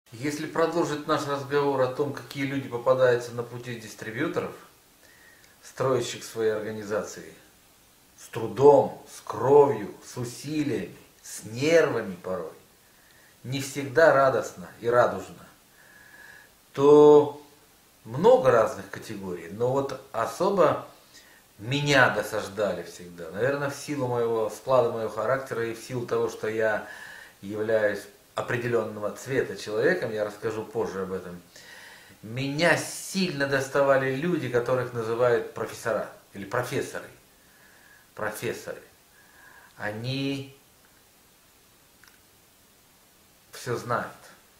Если продолжить наш разговор о том, какие люди попадаются на пути дистрибьюторов, строящих свои организации, с трудом, с кровью, с усилиями, с нервами порой, не всегда радостно и радужно, то много разных категорий, но вот особо меня досаждали всегда. Наверное, в силу моего склада моего характера и в силу того, что я являюсь определенного цвета человеком, я расскажу позже об этом. Меня сильно доставали люди, которых называют профессора или профессоры. Профессоры. Они все знают.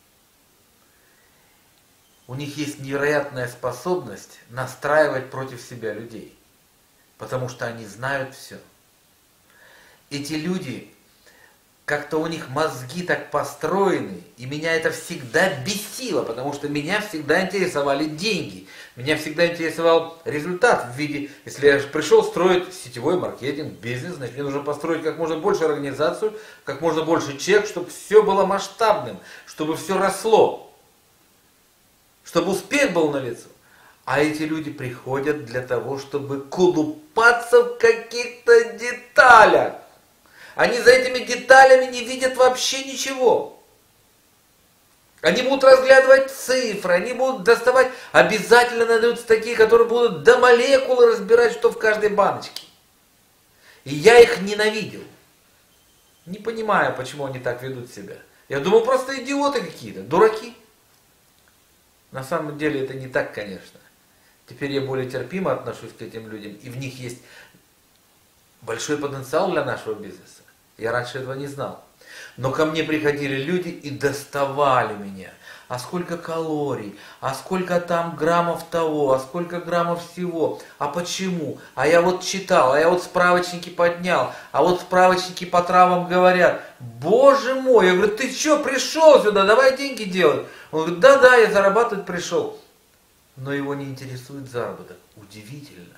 У них есть невероятная способность настраивать против себя людей, потому что они знают все. Эти люди, как-то у них мозги так построены, и меня это всегда бесило, потому что меня всегда интересовали деньги, меня всегда интересовал результат в виде, если я пришел строить сетевой маркетинг, бизнес, значит мне нужно построить как можно больше организацию, как можно больше чек, чтобы все было масштабным, чтобы все росло, чтобы успех был налицо. А эти люди приходят для того, чтобы колупаться в каких-то деталях. Они за этими деталями не видят вообще ничего. Они будут разглядывать цифры, они будут доставать, обязательно найдутся такие, которые будут до молекулы разбирать, что в каждой баночке. И я их ненавидел. Не понимаю, почему они так ведут себя. Я думал, просто идиоты какие-то, дураки. На самом деле это не так, конечно. Теперь я более терпимо отношусь к этим людям, и в них есть большой потенциал для нашего бизнеса. Я раньше этого не знал. Но ко мне приходили люди и доставали меня. А сколько калорий, а сколько там граммов того, а сколько граммов всего, а почему? А я вот читал, а я вот справочники поднял, а вот справочники по травам говорят. Боже мой, я говорю, ты что, пришел сюда, давай деньги делать. Он говорит, да-да, я зарабатывать пришел. Но его не интересует заработок. Удивительно.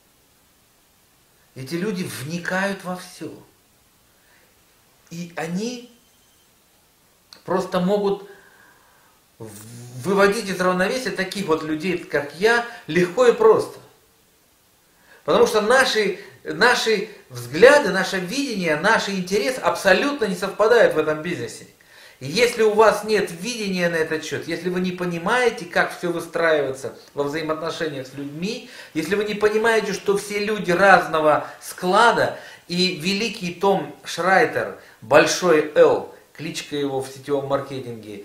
Эти люди вникают во все. И они просто могут выводить из равновесия таких вот людей, как я, легко и просто. Потому что наши взгляды, наше видение, наш интерес абсолютно не совпадают в этом бизнесе. И если у вас нет видения на этот счет, если вы не понимаете, как все выстраивается во взаимоотношениях с людьми, если вы не понимаете, что все люди разного склада, и великий Том Шрайтер, Большой Л, кличка его в сетевом маркетинге,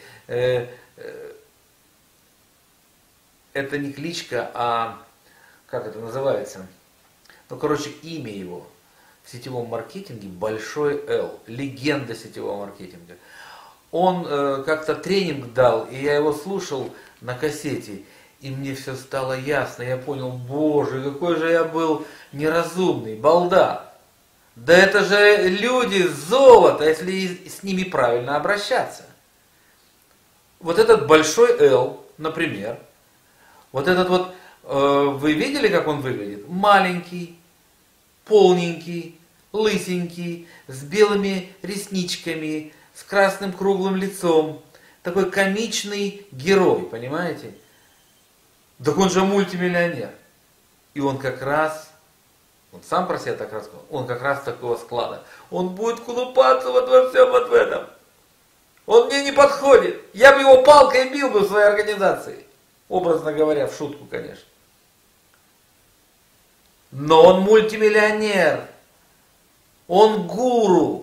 это не кличка, а как это называется? Ну, короче, имя его в сетевом маркетинге Большой Л, легенда сетевого маркетинга. Он как-то тренинг дал, и я его слушал на кассете, и мне все стало ясно. Я понял, боже, какой же я был неразумный, балда. Да это же люди золото, если с ними правильно обращаться. Вот этот Большой Л, например, вот этот вот, вы видели, как он выглядит? Маленький, полненький, лысенький, с белыми ресничками, с красным круглым лицом. Такой комичный герой, понимаете? Так он же мультимиллионер. И он как раз, он сам про себя так рассказал, он как раз такого склада. Он будет колупаться вот во всем вот в этом. Он мне не подходит. Я бы его палкой бил бы в своей организации. Образно говоря, в шутку, конечно. Но он мультимиллионер. Он гуру.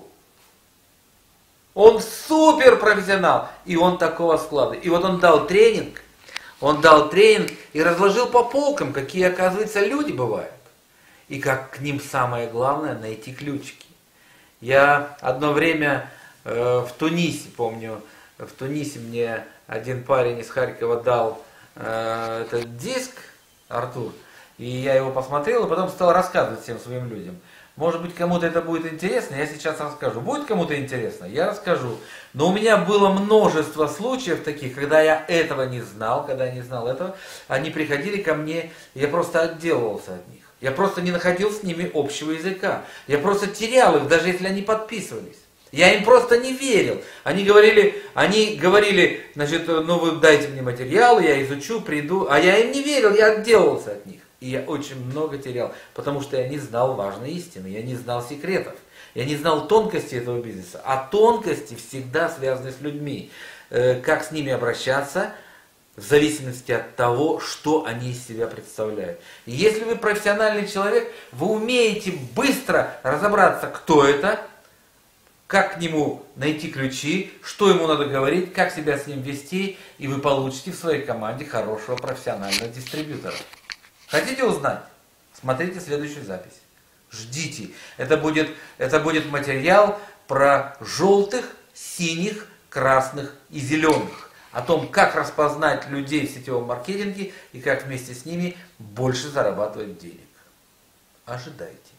Он суперпрофессионал, и он такого склада. И вот он дал тренинг и разложил по полкам, какие, оказывается, люди бывают. И как к ним самое главное найти ключики. Я одно время в Тунисе, помню, в Тунисе мне один парень из Харькова дал этот диск, Артур, и я его посмотрел, и потом стал рассказывать всем своим людям. Может быть, кому-то это будет интересно, я сейчас расскажу. Будет кому-то интересно, я расскажу. Но у меня было множество случаев таких, когда я этого не знал, когда я не знал этого, они приходили ко мне, и я просто отделывался от них. Я просто не находил с ними общего языка. Я просто терял их, даже если они подписывались. Я им просто не верил. Они говорили, значит, ну вы дайте мне материалы, я изучу, приду. А я им не верил, я отделался от них. И я очень много терял, потому что я не знал важной истины, я не знал секретов. Я не знал тонкости этого бизнеса. А тонкости всегда связаны с людьми. Как с ними обращаться, в зависимости от того, что они из себя представляют. И если вы профессиональный человек, вы умеете быстро разобраться, кто это, как к нему найти ключи, что ему надо говорить, как себя с ним вести, и вы получите в своей команде хорошего профессионального дистрибьютора. Хотите узнать? Смотрите следующую запись. Ждите. Это будет материал про желтых, синих, красных и зеленых. О том, как распознать людей в сетевом маркетинге и как вместе с ними больше зарабатывать денег. Ожидайте.